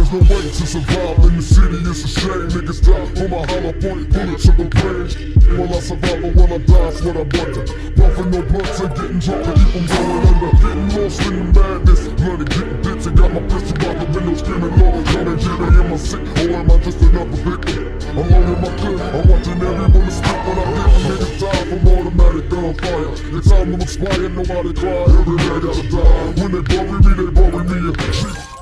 There's no way to survive in the city, it's a shame. Niggas die on my hollow point, bullet to the brain. Will I survive or will I die, is what I wonder. Puffing no blunts and getting drunk to keep from going under. Getting lost in the madness, bloody getting bits and got my pistol out the window screaming, Lord, come and get me. Am I sick or am I just another victim? Alone in my clip, I'm watching everyone to spit when I get niggas die from automatic gunfire. Your time will expire, nobody cry, every man gotta die. When they bury me in shit.